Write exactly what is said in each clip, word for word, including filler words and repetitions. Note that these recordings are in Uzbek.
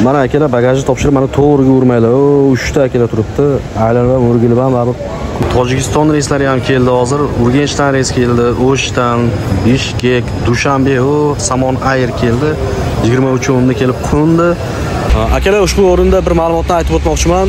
Mana akalar bagajni topshirib, mana to'g'riga urmaylar. O, uchta akalar turibdi. Aylanib ham o'rgilib ham baribir. Tojikiston reyslari ham keldi hozir. Urganchdan reys keldi, O'shdan, Bishkek, Dushanbe, o, Samon Air keldi. yigirma uch o'nda kelib qo'ndi. Akalar, ushbu o'rinda bir ma'lumotni aytib o'tmoqchiman.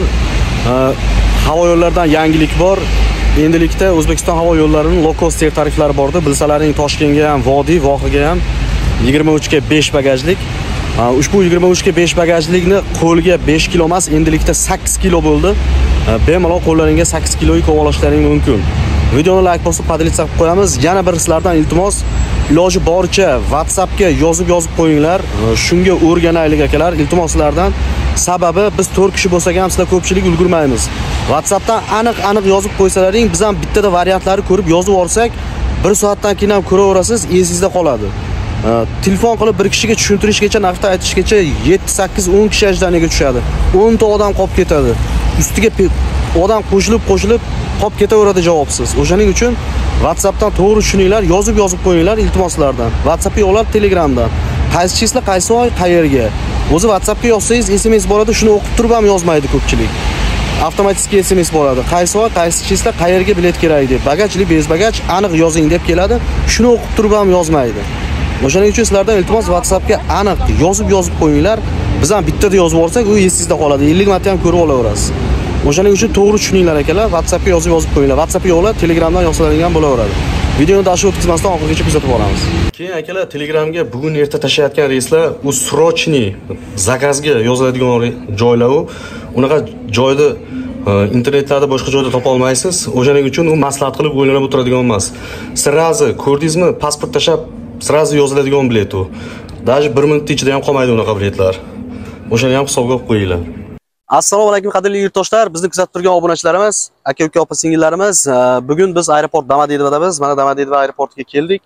Havo yo'llaridan yangilik bor. Endilikda O'zbekiston havo yo'llarining low cost tariflari bordi. Bilsalaring, Toshkentga ham, Vodiy, Vohaga ham yigirma uch ga besh bagajlik. Ushbu yigirma uch ga besh bagajlikni qo'lga besh kilo emas, endilikda sakkiz kilo bo'ldi. Bemalol qo'llaringga sakkiz kiloyi ko'volashlaring mumkin. Videoni like bosib, podelitsiya qilib qo'yamiz. Yana bir sizlardan iltimos, iloji boricha WhatsAppga yozib yozib qo'yinglar. Shunga o'rganaylik akalar, iltimos sizlardan. Sababi biz to'rt kishi bo'lsak ham sizlar ko'pchilik ulgurmaymiz. WhatsAppdan aniq-aniq yozib qo'ysalaring, biz ham bittada variantlarni ko'rib yozib olsak, bir soatdan keyin ham ko'raverasiz, esingizda qoladi. Telefon qilib bir kishiga tushuntirishgacha, naqdda aytishgacha yetti sakkiz o'n kishi ajdaniga tushadi. o'n ta odam qolib ketadi. Ustiga odam qo'shilib qo'shilib qolib ketaveradi javobsiz. O'shaning uchun WhatsAppdan to'g'ri tushuninglar, yozib yozib qo'yinglar iltimoslardan. WhatsAppga yo'llab, Telegramdan. Qaysi chisla, qaysi oy, qayerga. O'zi WhatsAppga yozsangiz S M S bo'ladi, shuni o'qib turib ham yozmaydi ko'pchilik. Avtomatik S M S bo'ladi. Qaysi oy, qaysi chisla, qayerga bilet kerak deb. Bagajli, bez bagaj aniq yozing deb keladi. Shuni o'qib turib ham yozmaydi. O'shaning uchun sizlardan iltimos WhatsAppga aniq yozib yozib qo'yinglar. Biz ham bittada yozib olsak, u esingizda qoladi. ellik marta ham ko'rib olaverasiz. O'shaning uchun to'g'ri tushuninglar akalar. WhatsAppga yozib yozib qo'yinglar. WhatsAppga yo'llab, Telegramdan yozsalaring ham bo'laveradi. Videoni dashi o'tkazmasdan oxirigacha kuzatib boramiz. Keyin akalar, Telegramga bugun erta tashlayotgan reyslar u srochniy zakazga yoziladigan joylar u. Unaqa joyda internetlarda boshqa joyda topa olmaysiz. O'shaning uchun u maslahat qilib o'ylanib o'tiradigan emas. Sirazi ko'rdingizmi? Pasport tashab sirazi yoziladigan bilet u. Даже bir minut ichida ham qolmaydi unaqa biletlar. O'shani ham hisobga olib qo'yinglar. Assalomu alaykum qadrli yurtdoshlar, bizni kuzatib turgan obunachilarimiz, aka-uka, opa-singillarimiz. Bugun biz aeroport Domodedovodamiz. Mana Domodedovo aeroportiga keldik.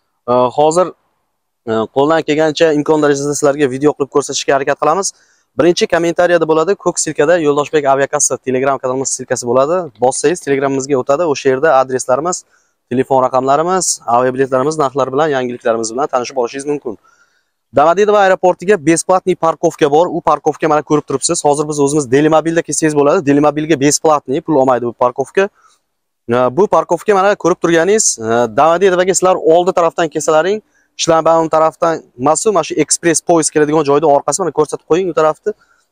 Hozir qo'ldan kelgancha imkon darajada sizlarga video qilib ko'rsatishga harakat qilamiz. Birinchi kommentariyada bo'ladi, ko'k silkada Yo'ldoshbek aviakassa Telegram kanalimiz silkasi bo'ladi. Bossangiz Telegramimizga o'tadi. O'sha yerda adreslarimiz, telefon raqamlarimiz, aviabiletlarimiz narxlari bilan, yangiliklarimiz bilan tanishib olishingiz mumkin. Domodedovo aeroportiga besplatniy parkovka bor. U parkovka mana ko'rib turibsiz. Hozir biz o'zimiz Delimobilda kelsangiz bo'ladi. Delimobilga besplatniy, pul olmaydi bu parkovka. Bu parkovka mana ko'rib turganingiz, Domodedovoga sizlar oldi tarafdan kelsalaring, Shlanbaum tarafdan mas'ul mana shu ekspress poyezd keladigan joyda orqasi mana ko'rsatib qo'ying u tarafni.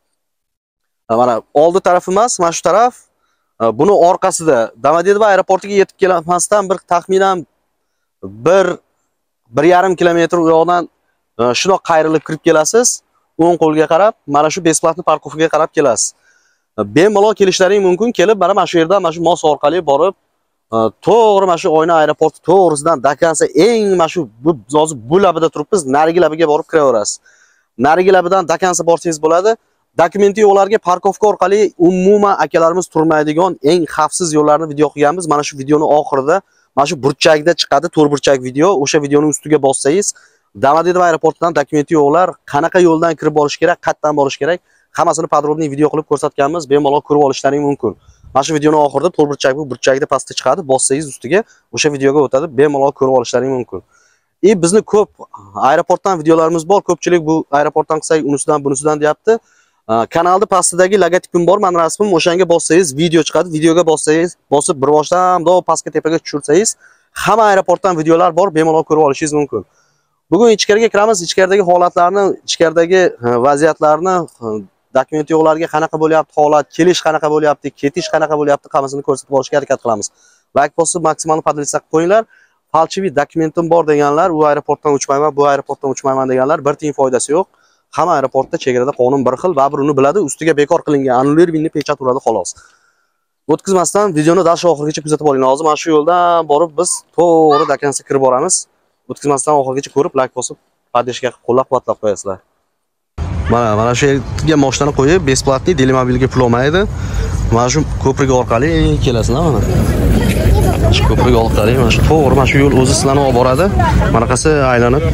Mana oldi tarafi emas, mana shu taraf. Buni orqasida Domodedovo aeroportiga yetib kelmasdan bir taxminan bir bir yarim kilometr u yoqdan shuna qayrilib kirib kelasiz. O'ng qo'lga qarab, mana shu besplatniy parkovkaga qarab kelasiz. Bemalol kelishlaring mumkin. Kelib, mana mana shu yerda mana shu mos orqali borib, to'g'ri mana shu Oyna aeroporti to'g'risidan Dakansa eng mana shu hozir bu labida turibmiz, narigi labiga borib kiraverasiz. Narigi labidan Dakansa borsangiz bo'ladi. Dokumenti yo'llarga parkovka orqali umuman akalarimiz turmaydigan eng xavfsiz yo'llarni video qilganmiz. Mana shu videoning oxirida mana shu burchakda chiqadi, to'rt burchak video. O'sha videoning ustiga bossangiz, Domodedovo aeroportidan dokumenti yo'llar qanaqa yo'ldan kirib borish kerak, qayerdan borish kerak, hammasini podrobniy video qilib ko'rsatganmiz. Bemalol ko'rib olishlaring mumkin. Mana shu videoning oxirida to'rt burchak bu burchakda pastga chiqadi, bossangiz ustiga o'sha videoga o'tadi. Bemalol ko'rib olishlaring mumkin. E bizni ko'p aeroportdan videolarimiz bor. Ko'pchilik bu aeroportdan qilsak, unisidan, bunisidan deyapti. Kanalda pastidagi logotipim bor, men rasmim, o'shanga bossangiz video chiqadi. Videoga bossangiz, bosib bir boshdan do pastga tepaga tushirsangiz, hamma aeroportdan videolar bor, bemalol ko'rib olishingiz mumkin. Bugun ichkariga kiramiz, ichkaridagi holatlarni, ichkaridagi vaziyatlarni, dokument yo'qlarga qanaqa bo'lyapti holat, kelish qanaqa bo'lyapti, ketish qanaqa bo'lyapti, hammasini ko'rsatib borishga harakat qilamiz. Like bosib, maksimal podelitsiya qilib qo'yinglar. Falchiviy dokumentim bor deganlar, u aeroportdan uchmayman, bu aeroportdan uchmayman deganlar, bir tiyin foydasi yo'q. Hamma aeroportda chegarada qonun bir xil, va bir uni biladi, ustiga bekor qilingan annulirvinni pechat uradi xolos. O'tkazmasdan videoni dash oxirigacha kuzatib oling. Hozir mana shu yo'ldan borib biz to'g'ri Dakansa kirib boramiz. O'tkazmasdan oxirigacha ko'rib, like bosib, podeshga qo'llab-quvvatlab qo'yasizlar. Mana mana shu yerga mashinani qo'yib, besplatniy Delimobilga pul olmaydi. Mana shu ko'prik orqali kelasizlar mana. Shu ko'prik orqali mana shu to'g'ri mana shu yo'l o'zi sizlarni olib boradi. Manaqasi aylanib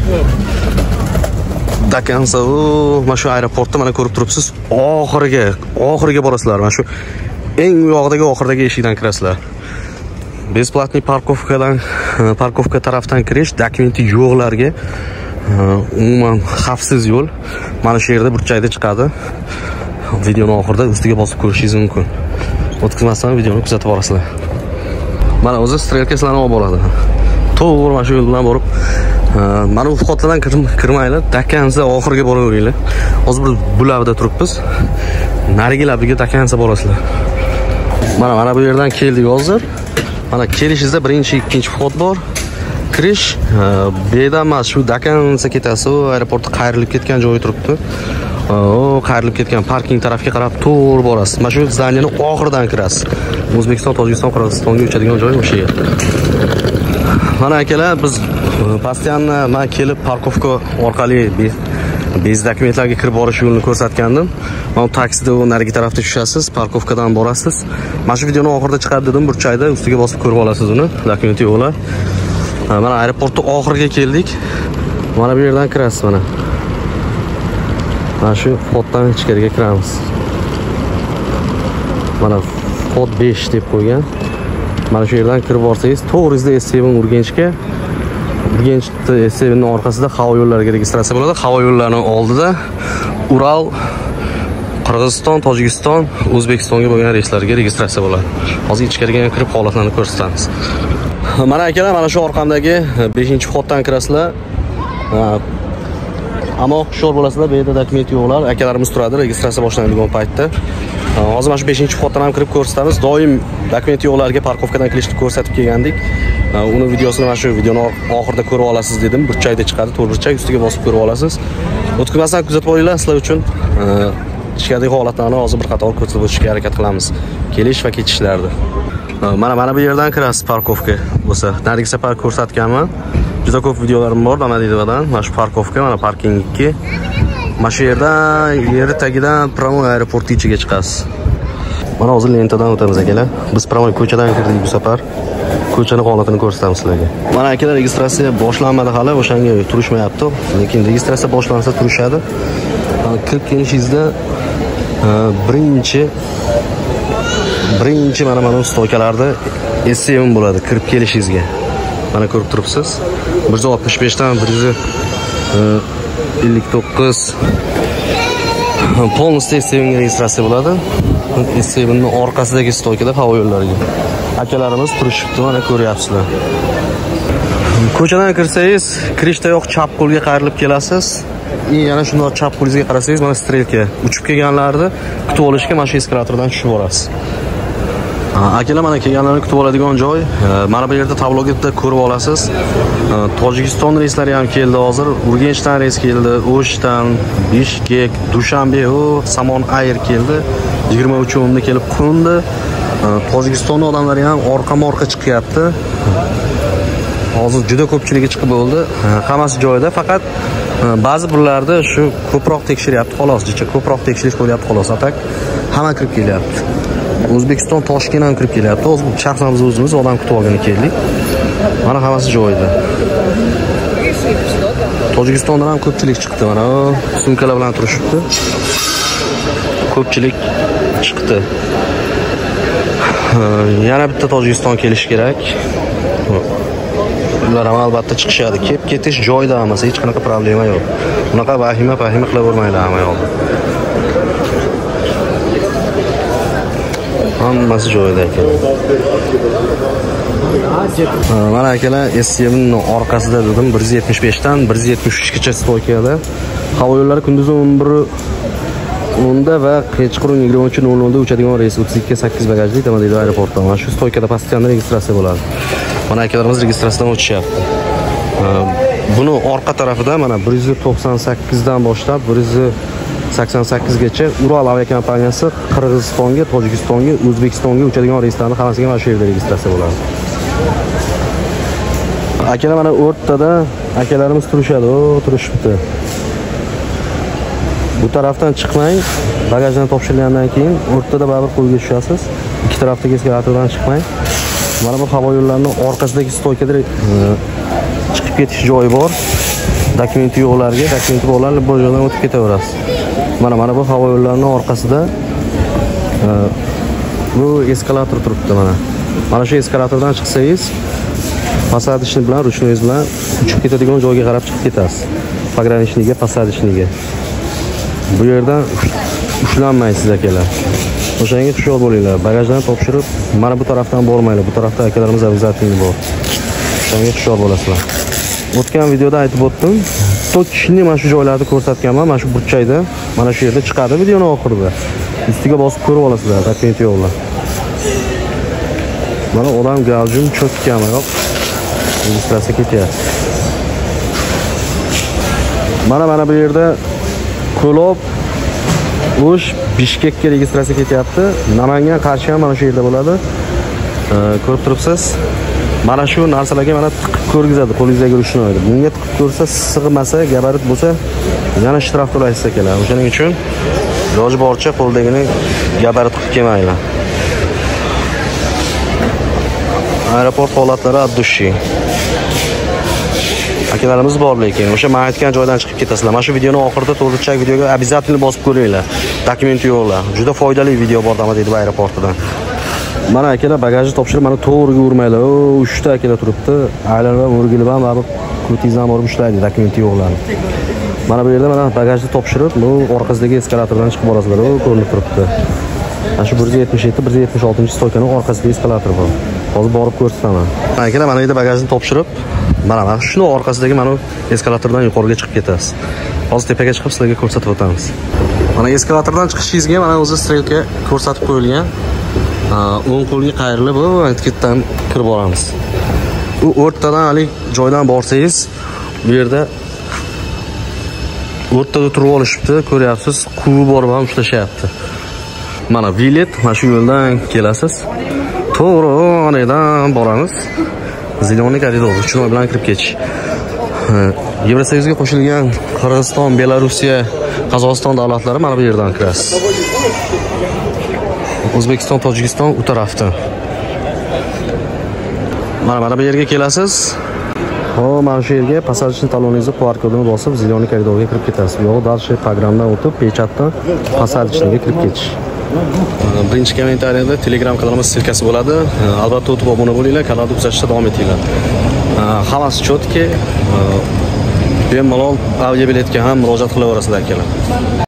Dakansa u mana shu aeroportda mana ko'rib turibsiz. Oxiriga, oxiriga borasizlar. Mana shu eng u yoqdagi oxirdagi eshikdan kirasizlar. Besplatniy parkovkadan, parkovka tarafdan kirish, dokumenti yo'qlarga umuman xavfsiz yo'l. Mana shu yerda burchakda chiqadi. Videoning oxirida ustiga bosib ko'rishingiz mumkin. O'tkazmasdan videoni kuzatib borasizlar. Mana o'zi strelka sizlarni olib boradi. To'g'ri mana shu yo'l bilan borib, mana bu vxoddan kirmaylar, Dakansa oxiriga boraveringlar. Hozir biz bu labda turibmiz. Narigi labga Dakansa borasizlar. Mana mana bu yerdan keldik hozir. Mana kelishingizda birinchi, ikkinchi vxod bor. Kirish bedan emas, shu Dakansa ketasiz, aeroportga qayrilib ketgan joyi turibdi. O, qayrilib ketgan parking tarafga qarab to'g'ri borasiz. Mana shu zdaniyani oxiridan kirasiz. O'zbekiston, Tojikiston, Qirg'izistonga uchadigan joy o'sha yer. Mana akalar, biz postoyanno men kelib parkovka orqali bez dokumentlarga kirib borish yo'lini ko'rsatgandim. Mana taksida u narigi tarafda tushasiz, parkovkadan borasiz. Mana shu videoni oxirida chiqarib dedim, burchakda ustiga bosib ko'rib olasiz uni, dokumenti yo'qlar. Mana aeroportning oxiriga keldik. Mana bu yerdan kirasiz mana. Mana shu vxoddan ichkariga kiramiz. Mana vxod besh deb qo'ygan. Mana shu yerdan kirib borsangiz, to'g'rizda S seven Urganchga, Urganchda S seven ning orqasida havo yo'llariga registratsiya bo'ladi. Havo yo'llarining oldida Ural, Qirg'iziston, Tojikiston, O'zbekistonga bo'lgan reyslarga registratsiya bo'ladi. Hozir ichkariga kirib holatlarni ko'rsatamiz. Mana akalar, mana shu orqamdagi beshinchi vxoddan kirasizlar. Ammo hushyor bo'lasizlar, bu yerda dokument yo'qlar. Akalarimiz turadi registratsiya boshlanadigan paytda. Hozir mana shu beshinchi vxoddan ham kirib ko'rsatamiz. Doim dokument yo'qlarga parkovkadan kirishni ko'rsatib kelgandik. Uni videosini mana shu videoning oxirida ko'rib olasiz dedim. Burchakda chiqadi, to'rt burchak ustiga bosib ko'rib olasiz. O'tkazmasdan kuzatib olinglar, sizlar uchun ichkaridagi holatlarni hozir bir qator ko'rsatib o'tishga harakat qilamiz. Kelish va ketishlarda. Mana mana bu yerdan kirasiz parkovka bo'lsa. Narigi safar ko'rsatganman. Juda ko'p videolarim bor Domodedovadan. Mana shu parkovka, mana parking ikki. Mana shu yerdan yer tagidan Pramoy aeroporti ichiga chiqasiz. Mana hozir lentadan o'tamiz akalar. Biz Pramoy ko'chadan kirdik bu safar. Ko'chaning holatini ko'rsatamiz sizlarga. Mana akalar, registratsiya boshlanmadi hali, o'shanga turishmayapti. Lekin registratsiya boshlansa turishadi. Kirib kelishingizda birinchi birinchi mana mana stoykalarda S seven bo'ladi kirib kelishingizga. Mana ko'rib turibsiz. bir yuz oltmish besh dan bir yuz ellik to'qqiz polностью S seven ga registratsiya bo'ladi. S seven ning orqasidagi stoykada havo yo'llariga. Akalarimiz turishibdi, mana ko'ryapsizlar. Ko'chadan kirsangiz, kirishda yo'q chap qo'lga qayrilib kelasiz. Yana shunday chap qo'lingizga qarasangiz, mana strelka uchib kelganlarni kutib olishga mana shu eskalatordan tushib borasiz. Akalar, mana kelganlarni kutib oladigan joy. Mana bu yerda tablogida ko'rib olasiz. Tojikiston reyslari ham keldi hozir. Urganchdan reys keldi, O'shdan, Bishkek, Dushanbe, o Samon Air keldi. yigirma uch o'nda kelib qo'ndi. Tojikiston odamlari ham orqa-morqa chiqyapti. Hozir juda ko'pchiligi chiqib bo'ldi. Hammasi joyida, faqat ba'zi birlarda shu ko'proq tekshiryapti xolos, jicha ko'proq tekshirish bo'lyapti xolos. Atak hamma kirib kelyapti. O'zbekiston Toshkent ham kirib kelyapti. Hozir shaxsan biz o'zimiz odam kutib olgani keldik. Mana hammasi joyida. Tojikistondan ham ko'pchilik chiqdi. Mana sumkalar bilan turishibdi. Ko'pchilik chiqdi. Yana bitta Tojikiston kelish kerak. Ular ham albatta chiqishadi. Kelib ketish joyida emas, hech qanaqa problema yo'q. Bunaqa vahima, vahima qilavermaylar hamma yo'q. Hammasi joyida ekan. Mana akalar, S seven ning orqasida dedim, bir yuz yetmish besh dan bir yuz yetmish uch gacha stoykada. Havo yo'llari kunduzi o'n bir o'nda va kechqurun yigirma uch nol nol da uchadigan reys o'ttiz ikki sakkiz bagajli Domodedovo aeroportidan. Mana shu stoykada postoyanno registratsiya bo'ladi. Mana akalarimiz registratsiyadan o'tishyapti. Buni orqa tarafida mana bir yuz to'qson sakkiz dan boshlab bir yuz sakson sakkiz gacha Ural aviakompaniyasi Qirg'izistonga, Tojikistonga, O'zbekistonga uchadigan reyslarning hammasiga mana shu yerda registratsiya bo'ladi. Akalar, mana o'rtada akalarimiz turishadi, o turishibdi. Bu tarafdan chiqmang, bagajni topshirgandan keyin o'rtada baribir qo'lga tushasiz. Ikki tarafdagi eskalatordan chiqmang. Mana bu havo yo'llarining orqasidagi stoykada chiqib ketish joyi bor. Dokumenti yo'qlarga, dokumenti borlarni bu joydan o'tib ketaverasiz. Mana mana bu havo yo'llarining orqasida bu eskalator turibdi mana. Mana shu eskalatordan chiqsangiz, fasadishni bilan, ruchnoyingiz bilan uchib ketadigan joyga qarab chiqib ketasiz. pogranichniga, посадочныйga. Bu yerdan ushlanmaysiz akalar. O'shanga hushyor bo'linglar. Bagajlarni topshirib, mana bu tarafdan bormanglar. Bu tarafda akalarimiz обязательно bor. O'shanga hushyor bo'lasizlar. O'tgan videoda aytib o'tdim. Точно mana shu joylarni ko'rsatganman. Mana shu burchakda, mana shu yerda chiqadi videoning oxirida. Ustiga bosib ko'rib olasizlar, dokument yo'qlar. Mana odam galjum cho'kkami yo'q. Registratsiya ketyapti. Mana mana bu yerda Ko'lob O'sh Bishkekka registratsiya ketyapti. Namangan Qarshi ham mana shu yerda bo'ladi. Ko'rib turibsiz. Mana shu narsalarga mana tiqib ko'rgizadi, qo'lingizdagi urushni. Bunga tiqib ko'rsa, sig'masa, gabarit bo'lsa, yana shtraf to'laysiz akalar. O'shaning uchun iloji boricha qo'ldagini gabarit qilib kelmanglar. Aeroport holatlari ad-dushi. Akalarimiz bor lekin o'sha men aytgan joydan chiqib ketasizlar. Mana shu videoning oxirida to'g'richak videoga обязательно bosib ko'ringlar. Dokumenti yo'qlar. Juda foydali video bor dama deydi aeroportidan. Mana akalar bagajni topshirib, mana to'g'riga urmanglar. O, uchta akalar turibdi. Aylanib o'rgilib ham baribir ko'tingizdan borib ushlaydi, dokumenti yo'qlar. Mana bu yerda mana bagajni topshirib, bu orqasidagi eskalatordan chiqib borasizlar. O, ko'rinib turibdi. Mana shu bir yuz yetmish yetti bir yuz yetmish oltinchi stoykaning orqasidagi eskalator bor. Hozir borib ko'rsataman. Mana akalar mana yerda bagajni topshirib, mana mana shuni orqasidagi mana eskalatordan yuqoriga chiqib ketasiz. Hozir tepaga chiqib sizlarga ko'rsatib o'tamiz. Mana eskalatordan chiqishingizga mana o'zi strelka ko'rsatib qo'yilgan. O'ng qo'lga qayrilib, bu antiketdan kirib boramiz. U o'rtadan hali joydan borsangiz, bu yerda o'rtada turib olishibdi, ko'ryapsiz, quvi borib ham ushlashyapti. Mana bilet, mana shu yo'ldan kelasiz. To'g'ri, onadan boramiz. Ziloniy koridor, Chinoy bilan kirib ketish. Yevrosoyuzga qo'shilgan Qirg'iziston, Belorussiya, Qozog'iston davlatlari mana bu yerdan kirasiz. O'zbekiston, Tojikiston u tarafda. Mana mana bu yerga kelasiz. Hop, mana shu yerga passajni taloningizni Q R kodini bosib, Ziloniy koridorga kirib ketasiz. Yo'q, darshay programmadan o'tib, pechatdan passajniga kirib ketish. Birinchi kommentariyada Telegram kanalimiz silkasi bo'ladi. Albatta o'tib obuna bo'linglar, kanalni kuzatishda davom etinglar. Hammasi chotki, bemalol aviabiletga ham murojaat qilaverasizlar akalar.